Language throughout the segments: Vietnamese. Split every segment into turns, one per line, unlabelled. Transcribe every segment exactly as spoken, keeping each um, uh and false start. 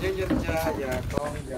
Nhân danh Cha và Con và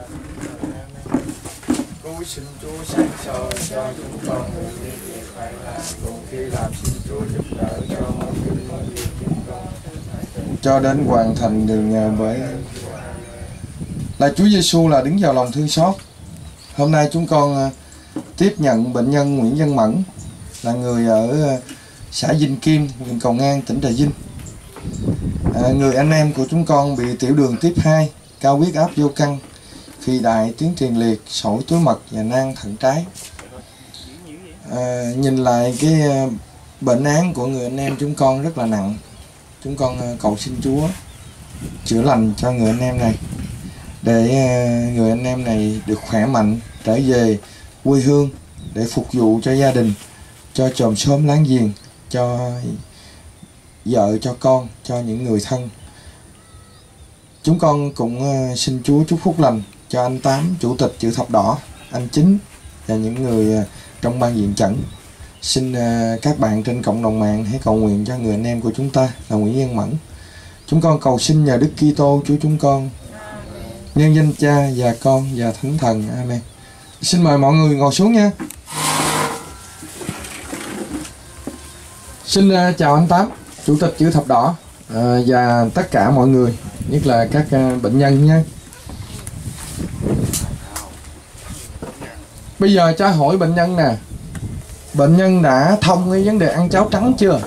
Cúi xin Chúa sáng soi cho chúng con người việc phải làm, cùng khi làm xin Chúa giúp đỡ cho mọi việc mọi việc chúng con cho đến hoàn thành đường nhờ bởi là Chúa Giêsu là đứng vào lòng thương xót. Hôm nay chúng con tiếp nhận bệnh nhân Nguyễn Văn Mẫn, là người ở xã Vinh Kim, huyện Cầu Ngang, tỉnh Trà Vinh. À, người anh em của chúng con bị tiểu đường tuyếp hai, cao huyết áp vô căn, phi đại, tuyến tiền liệt, sỏi túi mật và nang thận trái. À, nhìn lại cái bệnh án của người anh em chúng con rất là nặng. Chúng con cầu xin Chúa chữa lành cho người anh em này, để người anh em này được khỏe mạnh, trở về quê hương để phục vụ cho gia đình, cho chòm xóm láng giềng, cho vợ, cho con, cho những người thân. Chúng con cũng xin Chúa chúc phúc lành cho anh Tám, chủ tịch Chữ Thập Đỏ, anh Chính và những người trong ban viện chẩn. Xin các bạn trên cộng đồng mạng hãy cầu nguyện cho người anh em của chúng ta là Nguyễn Văn Mẫn. Chúng con cầu xin nhờ Đức Kitô Chúa chúng con, nhân danh Cha và Con và Thánh Thần. Amen. Xin mời mọi người ngồi xuống nha. Xin uh, chào anh Tám, chủ tịch Chữ Thập Đỏ, uh, và tất cả mọi người, nhất là các uh, bệnh nhân nha. Bây giờ cha hỏi bệnh nhân nè, bệnh nhân đã thông cái vấn đề ăn cháo trắng chưa?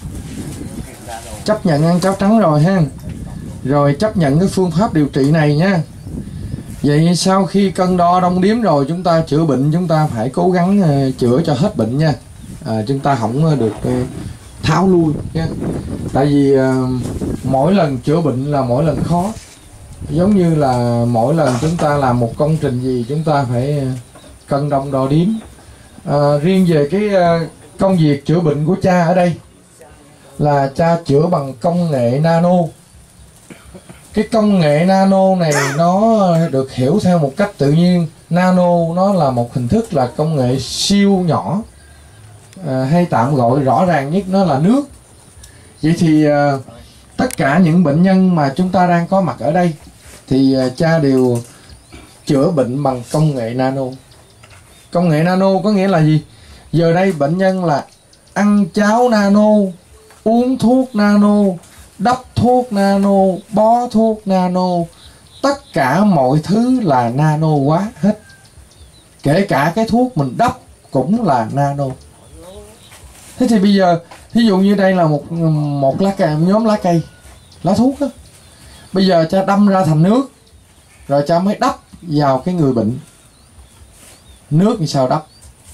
Chấp nhận ăn cháo trắng rồi ha. Rồi chấp nhận cái phương pháp điều trị này nha. Vậy sau khi cân đo đong đếm rồi, chúng ta chữa bệnh chúng ta phải cố gắng uh, chữa cho hết bệnh nha. À, chúng ta không được uh, tháo lui nha. Tại vì uh, mỗi lần chữa bệnh là mỗi lần khó. Giống như là mỗi lần chúng ta làm một công trình gì chúng ta phải uh, cân đong đo đếm. Uh, riêng về cái uh, công việc chữa bệnh của cha ở đây là cha chữa bằng công nghệ nano. Cái công nghệ nano này nó được hiểu theo một cách tự nhiên. Nano nó là một hình thức là công nghệ siêu nhỏ, à, hay tạm gọi rõ ràng nhất nó là nước. Vậy thì à, tất cả những bệnh nhân mà chúng ta đang có mặt ở đây thì à, cha đều chữa bệnh bằng công nghệ nano. Công nghệ nano có nghĩa là gì? Giờ đây bệnh nhân là ăn cháo nano, uống thuốc nano, đắp thuốc nano, bó thuốc nano, tất cả mọi thứ là nano quá hết. Kể cả cái thuốc mình đắp cũng là nano. Thế thì bây giờ thí dụ như đây là một một lá cây, nhóm lá cây, lá thuốc đó. Bây giờ cha đâm ra thành nước, rồi cha mới đắp vào cái người bệnh. Nước như sao đắp?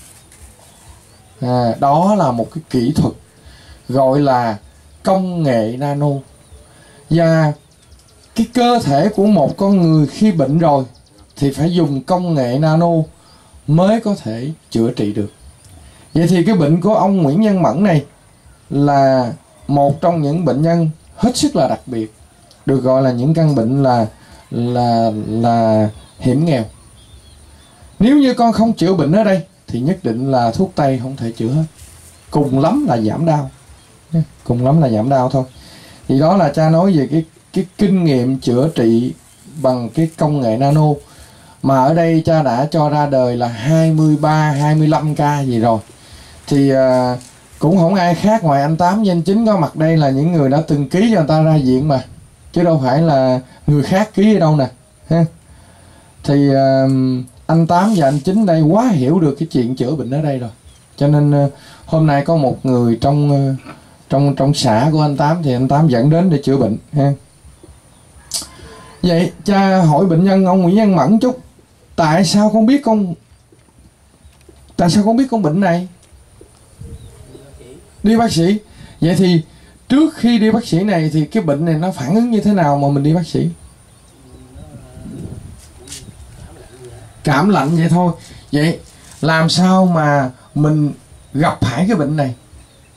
À, đó là một cái kỹ thuật gọi là công nghệ nano. Và cái cơ thể của một con người khi bệnh rồi thì phải dùng công nghệ nano mới có thể chữa trị được. Vậy thì cái bệnh của ông Nguyễn Văn Mẫn này là một trong những bệnh nhân hết sức là đặc biệt, được gọi là những căn bệnh là là là hiểm nghèo. Nếu như con không chữa bệnh ở đây thì nhất định là thuốc tây không thể chữa hết. Cùng lắm là giảm đau. Cùng lắm là giảm đau thôi. Thì đó là cha nói về cái cái kinh nghiệm chữa trị bằng cái công nghệ nano. Mà ở đây cha đã cho ra đời là hai mươi ba, hai mươi lăm ca gì rồi. Thì uh, cũng không ai khác ngoài anh Tám với anh Chính có mặt đây là những người đã từng ký cho người ta ra viện mà. Chứ đâu phải là người khác ký ở đâu nè. Ha. Thì uh, anh Tám và anh Chính đây quá hiểu được cái chuyện chữa bệnh ở đây rồi. Cho nên uh, hôm nay có một người trong... Uh, Trong trong xã của anh Tám thì anh Tám dẫn đến để chữa bệnh ha. Vậy cha hỏi bệnh nhân ông Nguyễn Văn Mẫn chút, tại sao con biết con tại sao con biết con bệnh này? Đi bác sĩ. Vậy thì trước khi đi bác sĩ này thì cái bệnh này nó phản ứng như thế nào mà mình đi bác sĩ? Cảm lạnh vậy thôi. Vậy làm sao mà mình gặp phải cái bệnh này?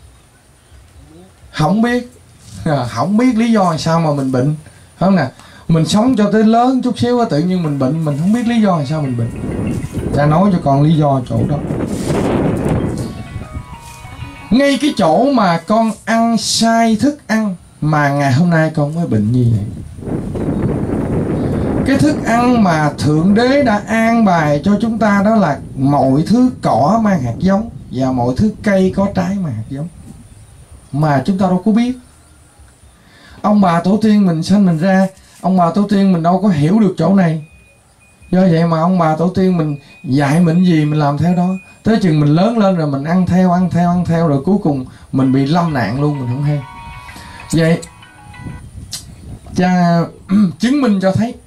Không biết, không biết lý do sao mà mình bệnh, không nè. Mình sống cho tới lớn chút xíu tự nhiên mình bệnh, mình không biết lý do sao mình bệnh. Cha nói cho con lý do chỗ đó. Ngay cái chỗ mà con ăn sai thức ăn mà ngày hôm nay con mới bệnh như vậy. Cái thức ăn mà Thượng Đế đã an bài cho chúng ta đó là mọi thứ cỏ mang hạt giống và mọi thứ cây có trái mang hạt giống, mà chúng ta đâu có biết. Ông bà tổ tiên mình sinh mình ra, ông bà tổ tiên mình đâu có hiểu được chỗ này. Do vậy mà ông bà tổ tiên mình dạy mình gì mình làm theo đó. Tới chừng mình lớn lên rồi mình ăn theo, ăn theo, ăn theo, rồi cuối cùng mình bị lâm nạn luôn, mình không hay. Vậy cha chứng minh cho thấy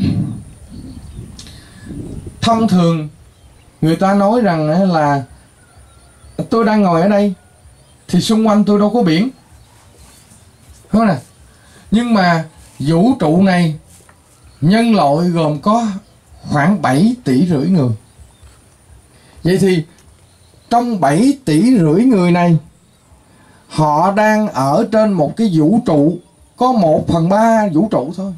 thông thường người ta nói rằng là tôi đang ngồi ở đây thì xung quanh tôi đâu có biển, đúng không nè? Nhưng mà vũ trụ này nhân loại gồm có khoảng bảy tỷ rưỡi người. Vậy thì trong bảy tỷ rưỡi người này, họ đang ở trên một cái vũ trụ có một phần ba vũ trụ thôi.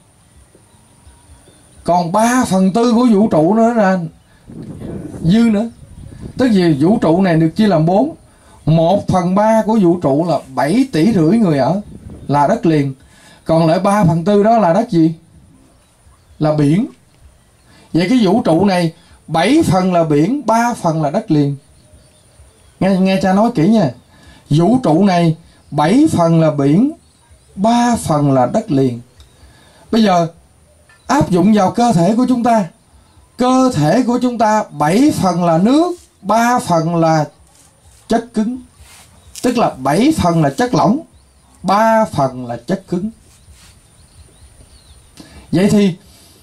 Còn ba phần tư của vũ trụ nữa là dư nữa. Tức vì vũ trụ này được chia làm bốn. Một phần ba của vũ trụ là bảy tỷ rưỡi người ở, là đất liền. Còn lại ba phần tư đó là đất gì? Là biển. Vậy cái vũ trụ này bảy phần là biển, ba phần là đất liền. Nghe, nghe cha nói kỹ nha. Vũ trụ này bảy phần là biển, ba phần là đất liền. Bây giờ áp dụng vào cơ thể của chúng ta. Cơ thể của chúng ta bảy phần là nước, ba phần là chất cứng. Tức là bảy phần là chất lỏng, ba phần là chất cứng. Vậy thì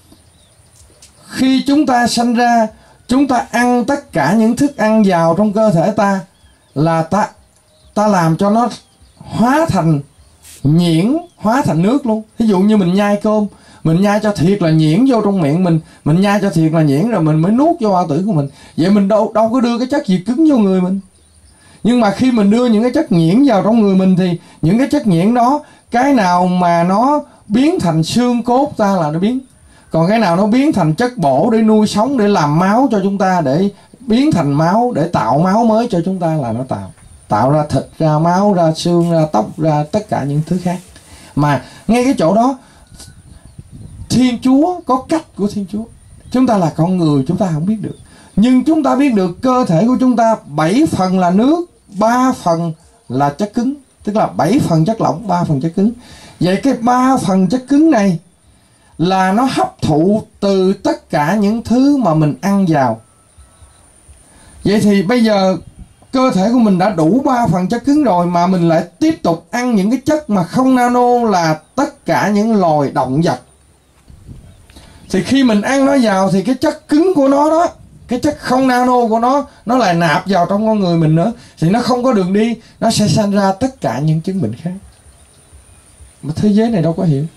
khi chúng ta sanh ra, chúng ta ăn tất cả những thức ăn vào trong cơ thể ta là ta ta làm cho nó hóa thành nhuyễn, hóa thành nước luôn. Ví dụ như mình nhai cơm, mình nhai cho thiệt là nhuyễn vô trong miệng mình, mình nhai cho thiệt là nhuyễn rồi mình mới nuốt vô bao tử của mình. Vậy mình đâu đâu có đưa cái chất gì cứng vô người mình. Nhưng mà khi mình đưa những cái chất nhuyễn vào trong người mình thì những cái chất nhuyễn đó, cái nào mà nó biến thành xương cốt ta là nó biến. Còn cái nào nó biến thành chất bổ để nuôi sống, để làm máu cho chúng ta, để biến thành máu, để tạo máu mới cho chúng ta là nó tạo. Tạo ra thịt, ra máu, ra xương, ra tóc, ra tất cả những thứ khác. Mà ngay cái chỗ đó, Thiên Chúa có cách của Thiên Chúa. Chúng ta là con người, chúng ta không biết được. Nhưng chúng ta biết được cơ thể của chúng ta bảy phần là nước, ba phần là chất cứng. Tức là bảy phần chất lỏng, ba phần chất cứng. Vậy cái ba phần chất cứng này là nó hấp thụ từ tất cả những thứ mà mình ăn vào. Vậy thì bây giờ cơ thể của mình đã đủ ba phần chất cứng rồi, mà mình lại tiếp tục ăn những cái chất mà không nano, là tất cả những loài động vật. Thì khi mình ăn nó vào thì cái chất cứng của nó đó, cái chất không nano của nó, nó lại nạp vào trong con người mình nữa. Thì nó không có đường đi, nó sẽ sanh ra tất cả những chứng bệnh khác. Mà thế giới này đâu có hiểu.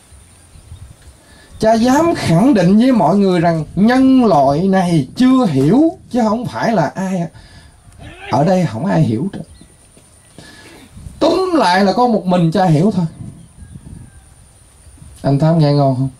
Cha dám khẳng định với mọi người rằng nhân loại này chưa hiểu, chứ không phải là ai ở đây không ai hiểu được. Túm lại là có một mình cha hiểu thôi. Anh Thám nghe ngon không?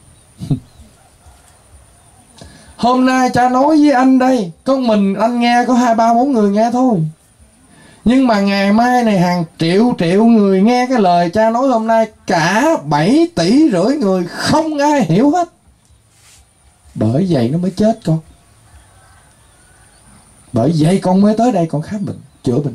Hôm nay cha nói với anh đây, có mình anh nghe, có hai ba bốn người nghe thôi. Nhưng mà ngày mai này hàng triệu triệu người nghe cái lời cha nói hôm nay, cả bảy tỷ rưỡi người không ai hiểu hết. Bởi vậy nó mới chết con. Bởi vậy con mới tới đây con khám bệnh, chữa bệnh.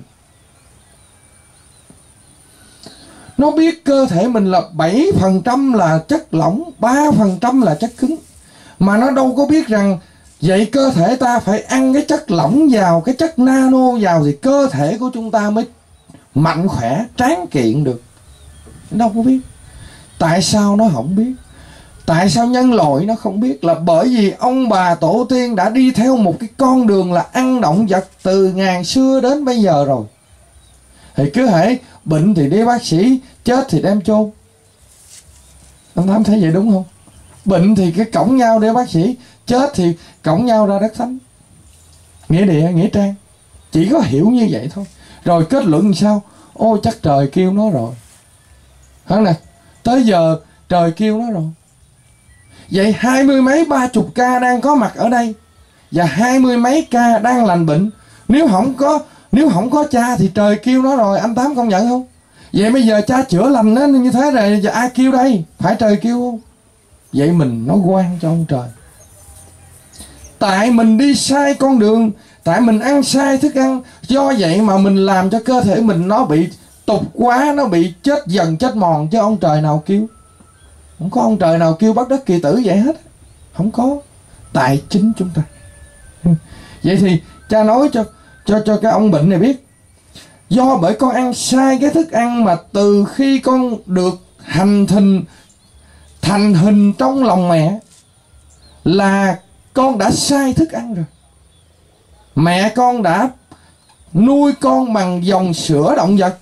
Nó biết cơ thể mình là bảy phần trăm là chất lỏng, ba phần trăm là chất cứng. Mà nó đâu có biết rằng vậy cơ thể ta phải ăn cái chất lỏng vào, cái chất nano vào thì cơ thể của chúng ta mới mạnh khỏe, tráng kiện được. Nó đâu có biết. Tại sao nó không biết? Tại sao nhân loại nó không biết? Là bởi vì ông bà tổ tiên đã đi theo một cái con đường là ăn động vật từ ngàn xưa đến bây giờ rồi. Thì cứ hễ bệnh thì đi bác sĩ, chết thì đem chôn. Anh Thám thấy vậy đúng không? Bệnh thì cái cõng nhau để bác sĩ, chết thì cõng nhau ra đất thánh. Nghĩa địa, nghĩa trang. Chỉ có hiểu như vậy thôi. Rồi kết luận sao? Ôi chắc trời kêu nó rồi. Hả nè? Tới giờ trời kêu nó rồi. Vậy hai mươi mấy ba chục ca đang có mặt ở đây, và hai mươi mấy ca đang lành bệnh. Nếu không có Nếu không có cha thì trời kêu nó rồi. Anh Tám công nhận không? Vậy bây giờ cha chữa lành nó như thế này, giờ ai kêu đây? Phải trời kêu không? Vậy mình nói oan cho ông trời. Tại mình đi sai con đường, tại mình ăn sai thức ăn, do vậy mà mình làm cho cơ thể mình nó bị tục quá, nó bị chết dần chết mòn. Chứ ông trời nào kêu, không có ông trời nào kêu bắt đất kỳ tử vậy hết, không có. Tại chính chúng ta. Vậy thì cha nói cho cho cho cái ông bệnh này biết, do bởi con ăn sai cái thức ăn mà từ khi con được hành thình thành hình trong lòng mẹ là con đã sai thức ăn rồi. Mẹ con đã nuôi con bằng dòng sữa động vật.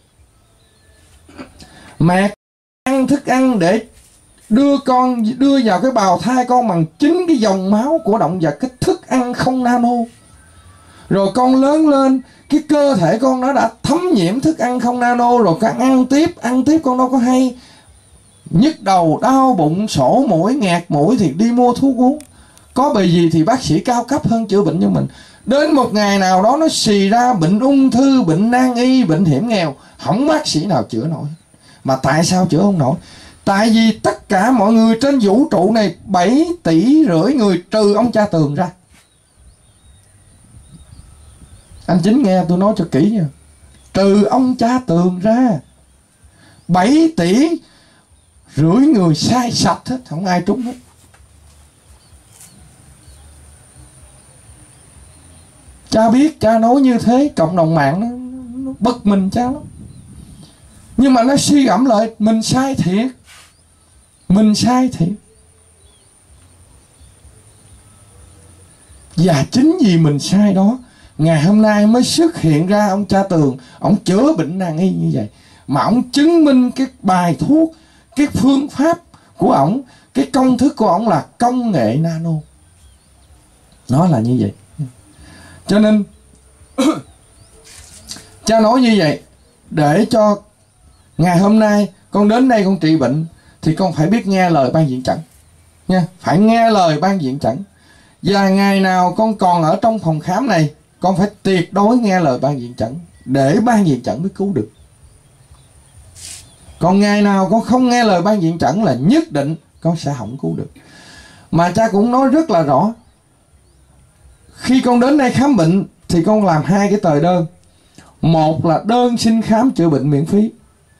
Mẹ ăn thức ăn để đưa con đưa vào cái bào thai con bằng chính cái dòng máu của động vật, cái thức ăn không nano. Rồi con lớn lên, cái cơ thể con nó đã thấm nhiễm thức ăn không nano, rồi con ăn tiếp, ăn tiếp con đâu có hay. Nhức đầu, đau bụng, sổ mũi, nghẹt mũi thì đi mua thuốc uống. Có bề gì thì bác sĩ cao cấp hơn chữa bệnh cho mình. Đến một ngày nào đó nó xì ra bệnh ung thư, bệnh nan y, bệnh hiểm nghèo, không bác sĩ nào chữa nổi. Mà tại sao chữa không nổi? Tại vì tất cả mọi người trên vũ trụ này bảy tỷ rưỡi người trừ ông cha Tường ra. Anh Chính nghe tôi nói cho kỹ nha. Trừ ông cha Tường ra, bảy tỷ rưỡi người sai sạch hết, không ai trúng hết. Cha biết, cha nói như thế cộng đồng mạng nó, nó bực mình cha lắm. Nhưng mà nó suy gẫm lại, mình sai thiệt. Mình sai thiệt. Và chính vì mình sai đó, ngày hôm nay mới xuất hiện ra ông cha Tường, ông chữa bệnh nan y như vậy. Mà ông chứng minh cái bài thuốc, cái phương pháp của ông, cái công thức của ông là công nghệ nano. Nó là như vậy. Cho nên cha nói như vậy để cho ngày hôm nay con đến đây con trị bệnh thì con phải biết nghe lời ban viện chẩn nha, phải nghe lời ban viện chẩn. Và ngày nào con còn ở trong phòng khám này, con phải tuyệt đối nghe lời ban viện chẩn để ban viện chẩn mới cứu được. Còn ngày nào con không nghe lời ban viện chẩn là nhất định con sẽ không cứu được. Mà cha cũng nói rất là rõ, khi con đến đây khám bệnh thì con làm hai cái tờ đơn. Một là đơn xin khám chữa bệnh miễn phí.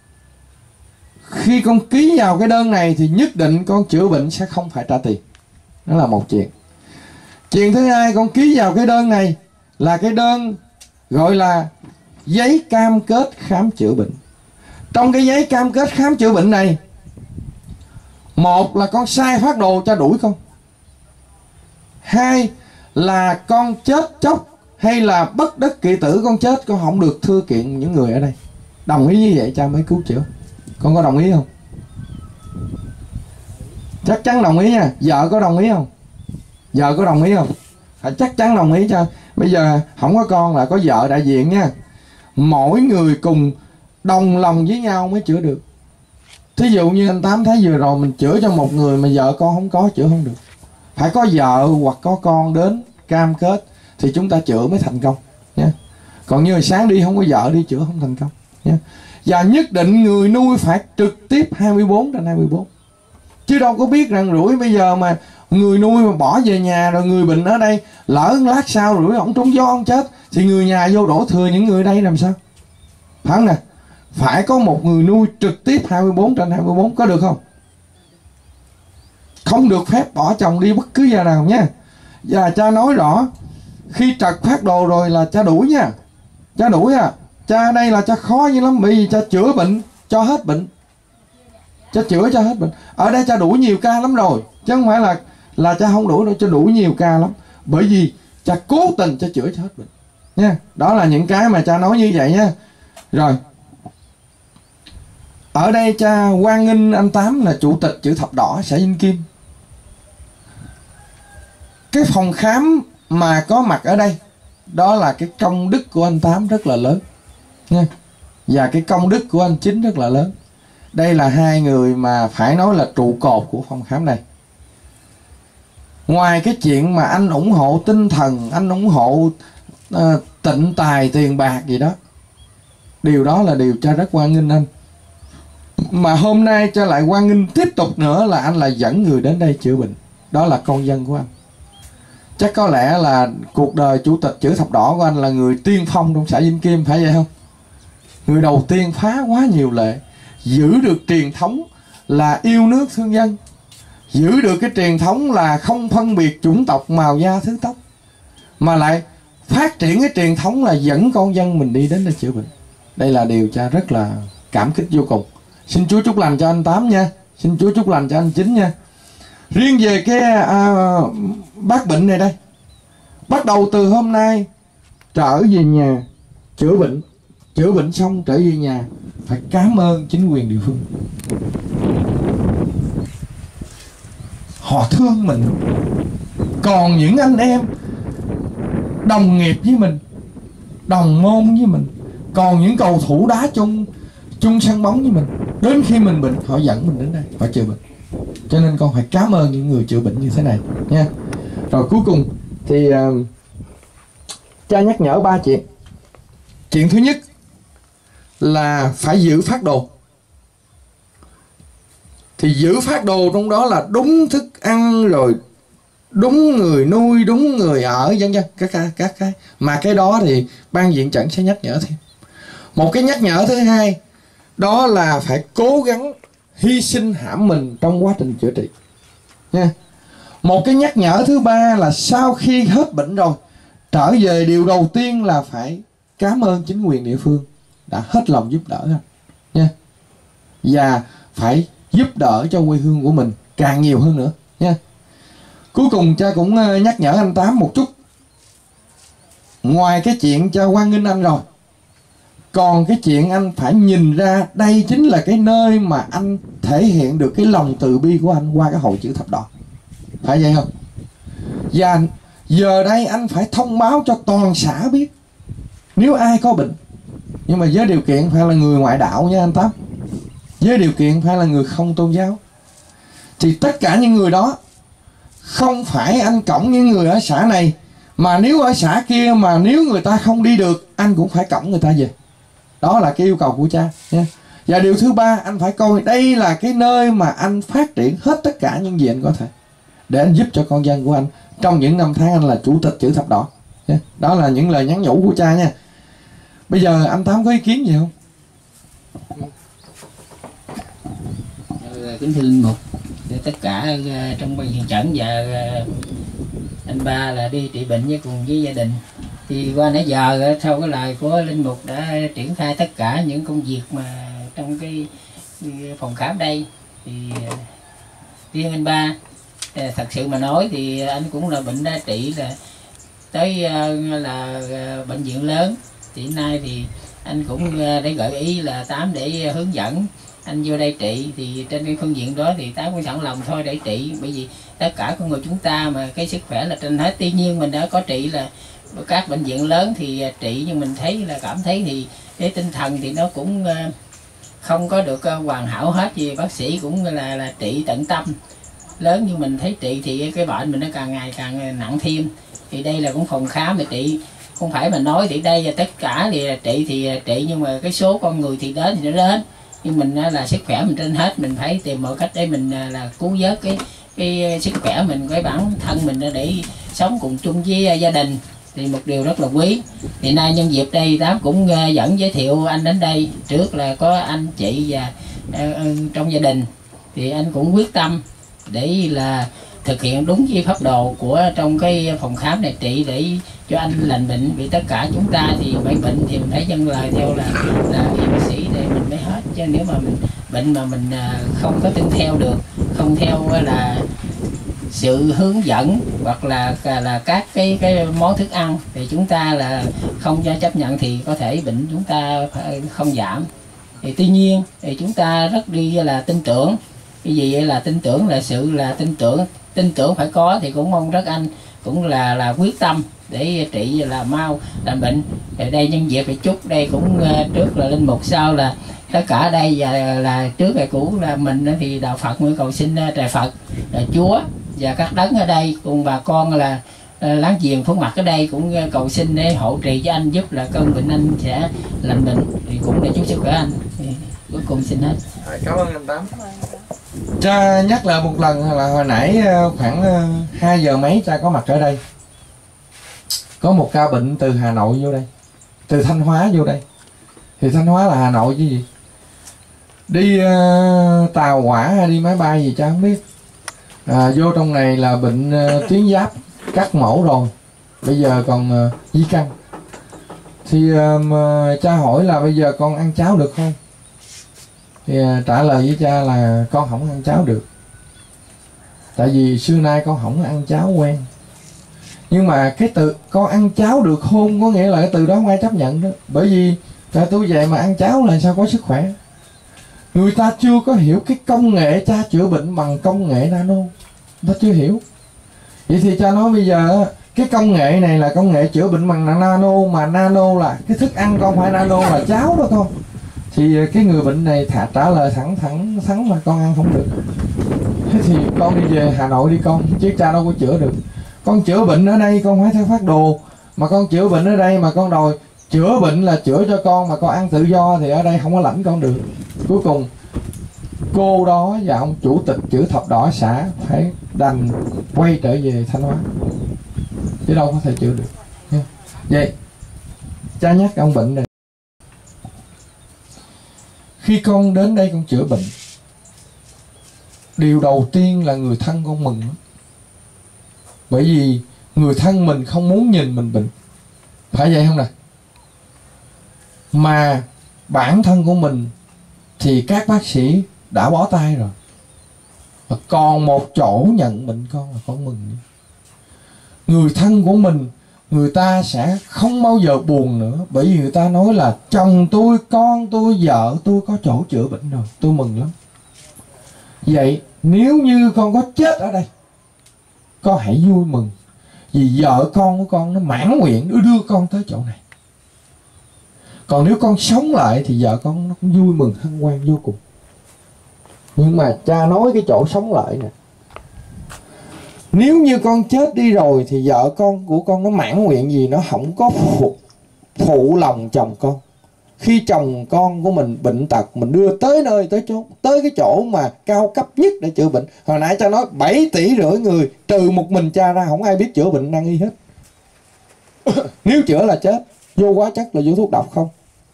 Khi con ký vào cái đơn này thì nhất định con chữa bệnh sẽ không phải trả tiền. Đó là một chuyện. Chuyện thứ hai, con ký vào cái đơn này là cái đơn gọi là giấy cam kết khám chữa bệnh. Trong cái giấy cam kết khám chữa bệnh này, một là con sai phác đồ cha đuổi con. Hai là con chết chóc hay là bất đắc kỳ tử con chết, con không được thưa kiện những người ở đây. Đồng ý như vậy cha mới cứu chữa. Con có đồng ý không? Chắc chắn đồng ý nha. Vợ có đồng ý không? Vợ có đồng ý không? Phải chắc chắn đồng ý cho. Bây giờ không có con là có vợ đại diện nha. Mỗi người cùng đồng lòng với nhau mới chữa được. Thí dụ như anh Tám thấy vừa rồi mình chữa cho một người mà vợ con không có, chữa không được. Phải có vợ hoặc có con đến cam kết thì chúng ta chữa mới thành công nha. Còn như sáng đi không có vợ đi chữa không thành công nha. Và nhất định người nuôi phải trực tiếp hai mươi bốn trên hai mươi bốn. Chứ đâu có biết rằng rủi bây giờ mà người nuôi mà bỏ về nhà rồi người bệnh ở đây, lỡ lát sau rủi ổng trúng gió ông chết thì người nhà vô đổ thừa những người đây làm sao? Phải không nè? Phải có một người nuôi trực tiếp hai mươi bốn trên hai mươi bốn, có được không? Không được phép bỏ chồng đi bất cứ giờ nào nha. Và cha nói rõ, khi trật phát đồ rồi là cha đuổi nha. Cha đuổi à. Cha đây là cha khó như lắm, bởi vì cha chữa bệnh cho hết bệnh. Cha chữa cho hết bệnh. Ở đây cha đuổi nhiều ca lắm rồi, chứ không phải là là cha không đuổi đâu, cha đuổi nhiều ca lắm. Bởi vì cha cố tình cha chữa cho hết bệnh nha. Đó là những cái mà cha nói như vậy nha. Rồi ở đây cha hoan nghênh anh Tám là chủ tịch chữ thập đỏ xã Vinh Kim. Cái phòng khám mà có mặt ở đây, đó là cái công đức của anh Tám rất là lớn nha. Và cái công đức của anh Chính rất là lớn. Đây là hai người mà phải nói là trụ cột của phòng khám này. Ngoài cái chuyện mà anh ủng hộ tinh thần, anh ủng hộ uh, tịnh tài tiền bạc gì đó, điều đó là điều cha rất hoan nghênh anh. Mà hôm nay cho lại Quang Nghinh tiếp tục nữa là anh lại dẫn người đến đây chữa bệnh. Đó là con dân của anh. Chắc có lẽ là cuộc đời chủ tịch chữ thập đỏ của anh là người tiên phong trong xã Vĩnh Kim, phải vậy không? Người đầu tiên phá quá nhiều lệ, giữ được truyền thống là yêu nước thương dân, giữ được cái truyền thống là không phân biệt chủng tộc màu da thứ tóc, mà lại phát triển cái truyền thống là dẫn con dân mình đi đến để chữa bệnh. Đây là điều cha rất là cảm kích vô cùng. Xin Chúa chúc lành cho anh Tám nha, xin Chúa chúc lành cho anh Chính nha. Riêng về cái à, bác bệnh này đây, bắt đầu từ hôm nay trở về nhà chữa bệnh, chữa bệnh xong trở về nhà phải cảm ơn chính quyền địa phương. Họ thương mình. Còn những anh em đồng nghiệp với mình, đồng môn với mình, còn những cầu thủ đá chung chung sân bóng với mình, đến khi mình bệnh họ dẫn mình đến đây họ chữa bệnh. Cho nên con phải cảm ơn những người chữa bệnh như thế này nha. Rồi cuối cùng thì uh, cha nhắc nhở ba chuyện. Chuyện thứ nhất là phải giữ phác đồ. Thì giữ phác đồ trong đó là đúng thức ăn, rồi đúng người nuôi, đúng người ở, vân vân các cái các cái mà cái đó thì ban viện chẩn sẽ nhắc nhở thêm. Một cái nhắc nhở thứ hai đó là phải cố gắng hy sinh hãm mình trong quá trình chữa trị nha. Một cái nhắc nhở thứ ba là sau khi hết bệnh rồi trở về, điều đầu tiên là phải cảm ơn chính quyền địa phương đã hết lòng giúp đỡ anh nha, và phải giúp đỡ cho quê hương của mình càng nhiều hơn nữa nha. Cuối cùng cha cũng nhắc nhở anh Tám một chút. Ngoài cái chuyện cha Quang Nghinh anh rồi, còn cái chuyện anh phải nhìn ra đây chính là cái nơi mà anh thể hiện được cái lòng từ bi của anh qua cái hội chữ thập đỏ, phải vậy không? Và giờ đây anh phải thông báo cho toàn xã biết, nếu ai có bệnh, nhưng mà với điều kiện phải là người ngoại đạo nha anh Tám, với điều kiện phải là người không tôn giáo, thì tất cả những người đó không phải anh cõng những người ở xã này, mà nếu ở xã kia mà nếu người ta không đi được anh cũng phải cõng người ta về. Đó là cái yêu cầu của cha nha. Và điều thứ ba, anh phải coi đây là cái nơi mà anh phát triển hết tất cả những gì anh có thể để anh giúp cho con dân của anh trong những năm tháng anh là chủ tịch chữ thập đỏ nha. Đó là những lời nhắn nhủ của cha nha. Bây giờ anh Tám có ý kiến gì không?
Kính thưa linh mục, tất cả trong ban viện chẩn và anh ba là đi trị bệnh với cùng với gia đình, thì qua nãy giờ sau cái lời của linh mục đã triển khai tất cả những công việc mà trong cái phòng khám đây, thì riêng anh ba thật sự mà nói thì anh cũng là bệnh đa trị, là tới là bệnh viện lớn, thì nay thì anh cũng để gợi ý là Tám để hướng dẫn anh vô đây trị. Thì trên cái phương diện đó thì Tám cũng sẵn lòng thôi để trị, bởi vì tất cả con người chúng ta mà cái sức khỏe là trên hết. Tuy nhiên mình đã có trị là các bệnh viện lớn thì trị, nhưng mình thấy là cảm thấy thì cái tinh thần thì nó cũng không có được hoàn hảo hết, vì bác sĩ cũng là là trị tận tâm lớn, nhưng mình thấy trị thì cái bệnh mình nó càng ngày càng nặng thêm. Thì đây là cũng phòng khám để trị, không phải mà nói thì đây là tất cả thì trị thì trị, nhưng mà cái số con người thì đến thì nó đến, nhưng mình là sức khỏe mình trên hết, mình phải tìm mọi cách để mình là cứu vớt cái cái sức khỏe mình, cái bản thân mình để sống cùng chung với gia đình, thì một điều rất là quý. Thì nay nhân dịp đây Tám cũng dẫn giới thiệu anh đến đây. Trước là có anh chị và uh, trong gia đình, thì anh cũng quyết tâm để là thực hiện đúng với pháp đồ của trong cái phòng khám này trị để cho anh lành bệnh. Vì tất cả chúng ta thì bệnh bệnh thì mình phải dâng lời theo là là y bác sĩ để mình mới hết, chứ nếu mà mình bệnh mà mình không có tuân theo được, không theo là sự hướng dẫn hoặc là là các cái cái món thức ăn thì chúng ta là không cho chấp nhận, thì có thể bệnh chúng ta không giảm. Thì tuy nhiên thì chúng ta rất đi là tin tưởng, cái gì vậy là tin tưởng là sự là tin tưởng tin tưởng phải có, thì cũng mong rất anh cũng là là quyết tâm để trị là mau làm bệnh. Ở đây nhân dịp phải chúc đây cũng trước là linh mục, sau là tất cả đây và là trước ngày cũ là mình thì đạo Phật mới cầu xin trời Phật là Chúa và các đấng ở đây cùng bà con là láng giềng phúc mặt ở đây cũng cầu xin để hộ trì cho anh, giúp là cơn bệnh anh sẽ lành bệnh, thì cũng để chúc sức khỏe anh. Thì cuối cùng xin hết.
Cảm ơn anh Tám. Cha nhắc lại một lần là hồi nãy khoảng hai giờ mấy cha có mặt ở đây. Có một ca bệnh từ Hà Nội vô đây, từ Thanh Hóa vô đây. Thì Thanh Hóa là Hà Nội chứ gì. Đi uh, tàu hỏa hay đi máy bay gì cha không biết. À, vô trong này là bệnh uh, tuyến giáp, cắt mổ rồi. Bây giờ còn uh, di căn. Thì uh, cha hỏi là bây giờ con ăn cháo được không? Thì uh, trả lời với cha là con không ăn cháo được. Tại vì xưa nay con không ăn cháo quen. Nhưng mà cái từ con ăn cháo được không có nghĩa là cái từ đó không ai chấp nhận đó. Bởi vì cha tôi vậy mà ăn cháo là sao có sức khỏe. Người ta chưa có hiểu cái công nghệ cha chữa bệnh bằng công nghệ nano. Người ta chưa hiểu. Vậy thì cha nói bây giờ cái công nghệ này là công nghệ chữa bệnh bằng nano. Mà nano là cái thức ăn con phải nano là cháo đó con. Thì cái người bệnh này thả trả lời thẳng thẳng thắn mà con ăn không được. Thế thì con đi về Hà Nội đi con. Chứ cha đâu có chữa được. Con chữa bệnh ở đây con phải theo phác đồ. Mà con chữa bệnh ở đây mà con đòi chữa bệnh là chữa cho con mà con ăn tự do thì ở đây không có lãnh con được. Cuối cùng cô đó và ông chủ tịch chữ thập đỏ xã phải đành quay trở về Thanh Hóa. Chứ đâu có thể chữa được. Vậy cha nhắc ông bệnh này. Khi con đến đây con chữa bệnh, điều đầu tiên là người thân con mừng. Bởi vì người thân mình không muốn nhìn mình bệnh. Phải vậy không nè? Mà bản thân của mình thì các bác sĩ đã bó tay rồi. Và còn một chỗ nhận bệnh con là con mừng. Người thân của mình, người ta sẽ không bao giờ buồn nữa. Bởi vì người ta nói là chồng tôi, con tôi, vợ tôi có chỗ chữa bệnh rồi. Tôi mừng lắm. Vậy nếu như con có chết ở đây, con hãy vui mừng. Vì vợ con của con nó mãn nguyện, nó đưa con tới chỗ này. Còn nếu con sống lại thì vợ con nó cũng vui mừng hân hoan vô cùng. Nhưng mà cha nói cái chỗ sống lại nè. Nếu như con chết đi rồi thì vợ con của con nó mãn nguyện gì nó không có phụ, phụ lòng chồng con. Khi chồng con của mình bệnh tật, mình đưa tới nơi tới chỗ, tới cái chỗ mà cao cấp nhất để chữa bệnh. Hồi nãy cha nói bảy tỷ rưỡi người, trừ một mình cha ra không ai biết chữa bệnh nan y hết. Nếu chữa là chết, vô hóa chất là vô thuốc độc không.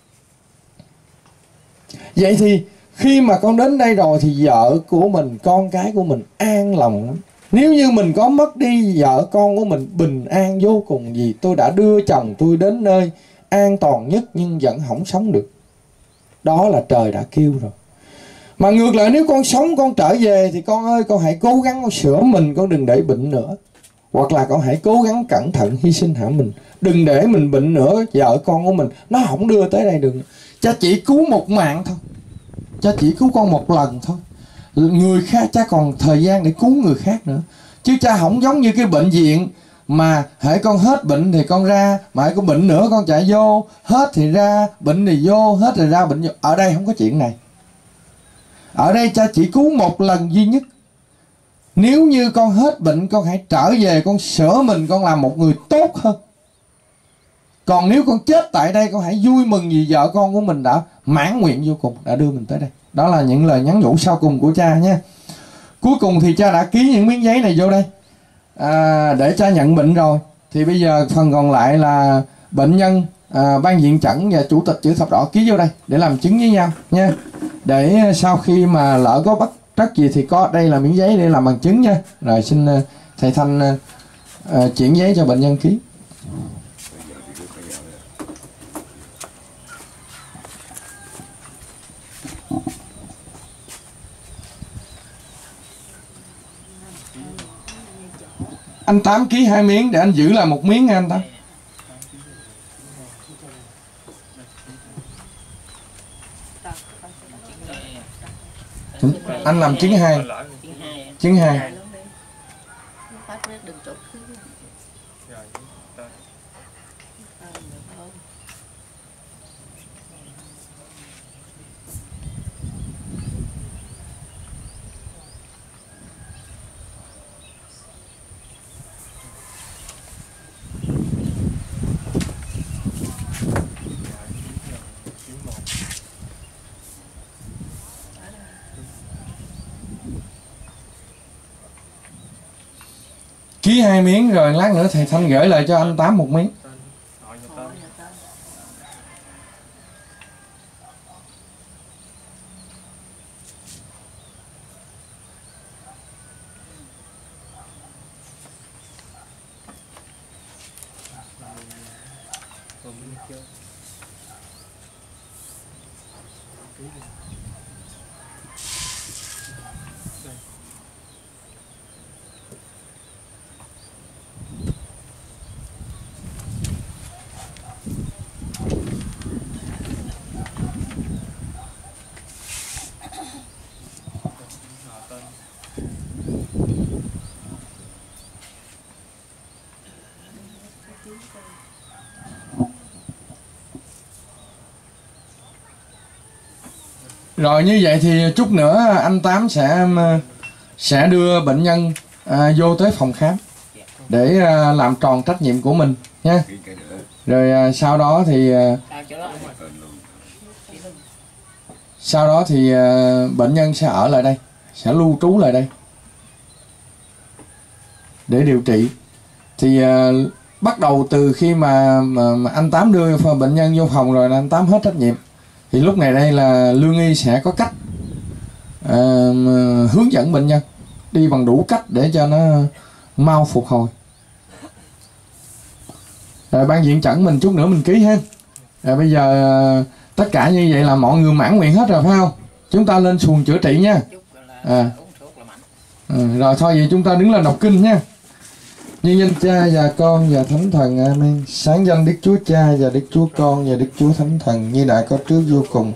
Vậy thì khi mà con đến đây rồi thì vợ của mình, con cái của mình an lòng lắm. Nếu như mình có mất đi vợ con của mình bình an vô cùng, vì tôi đã đưa chồng tôi đến nơi an toàn nhất nhưng vẫn không sống được. Đó là trời đã kêu rồi. Mà ngược lại nếu con sống con trở về thì con ơi con hãy cố gắng con sửa mình, con đừng để bệnh nữa. Hoặc là con hãy cố gắng cẩn thận hy sinh hả mình. Đừng để mình bệnh nữa, vợ con của mình nó không đưa tới đây được. Cha chỉ cứu một mạng thôi. Cha chỉ cứu con một lần thôi. Người khác cha còn thời gian để cứu người khác nữa. Chứ cha không giống như cái bệnh viện mà hễ con hết bệnh thì con ra, mà hễ con bệnh nữa con chạy vô, hết thì ra, bệnh thì vô, hết thì ra, bệnh vô. Ở đây không có chuyện này. Ở đây cha chỉ cứu một lần duy nhất. Nếu như con hết bệnh, con hãy trở về, con sửa mình, con làm một người tốt hơn. Còn nếu con chết tại đây, con hãy vui mừng vì vợ con của mình đã mãn nguyện vô cùng, đã đưa mình tới đây. Đó là những lời nhắn nhủ sau cùng của cha nha. Cuối cùng thì cha đã ký những miếng giấy này vô đây à, để cha nhận bệnh rồi. Thì bây giờ phần còn lại là bệnh nhân, à, ban viện chẩn và chủ tịch chữ thập đỏ ký vô đây để làm chứng với nhau nha. Để sau khi mà lỡ có bất trắc gì thì có đây là miếng giấy để làm bằng chứng nha. Rồi xin thầy Thanh uh, chuyển giấy cho bệnh nhân ký. Anh Tám ký hai miếng để anh giữ lại một miếng nha anh Tám. Anh làm chứng hai. Chứng hai. Ký hai miếng rồi lát nữa thầy Thanh gửi lại cho anh Tám một miếng. Rồi như vậy thì chút nữa anh Tám sẽ sẽ đưa bệnh nhân à, vô tới phòng khám để à, làm tròn trách nhiệm của mình nha. Rồi à, sau đó thì à, sau đó thì à, bệnh nhân sẽ ở lại đây, sẽ lưu trú lại đây để điều trị. Thì à, bắt đầu từ khi mà, mà, mà anh Tám đưa bệnh nhân vô phòng rồi là anh Tám hết trách nhiệm. Thì lúc này đây là lương y sẽ có cách à, hướng dẫn bệnh nhân đi bằng đủ cách để cho nó mau phục hồi. Rồi ban viện chẩn mình chút nữa mình ký ha. Rồi bây giờ tất cả như vậy là mọi người mãn nguyện hết rồi phải không? Chúng ta lên xuồng chữa trị nha. À. À, rồi thôi vậy chúng ta đứng lên đọc kinh nha. Như danh Cha và Con và Thánh Thần. Amen. Sáng danh Đức Chúa Cha và Đức Chúa Con và Đức Chúa Thánh Thần, như đã có trước vô cùng.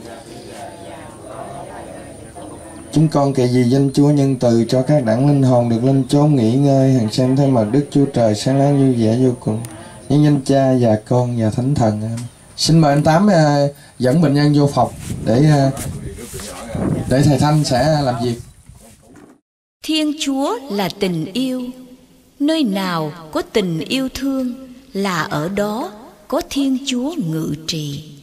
Chúng con kệ vì danh Chúa nhân từ cho các đảng linh hồn được lên chốn nghỉ ngơi, hằng xem theo mặt Đức Chúa Trời sáng láng vui vẻ vô cùng. Như danh Cha và Con và Thánh Thần. Amen. Xin mời anh Tám uh, dẫn bệnh nhân vô phòng để uh, để thầy Thanh sẽ làm việc.
Thiên Chúa là tình yêu. Nơi nào có tình yêu thương là ở đó có Thiên Chúa ngự trị.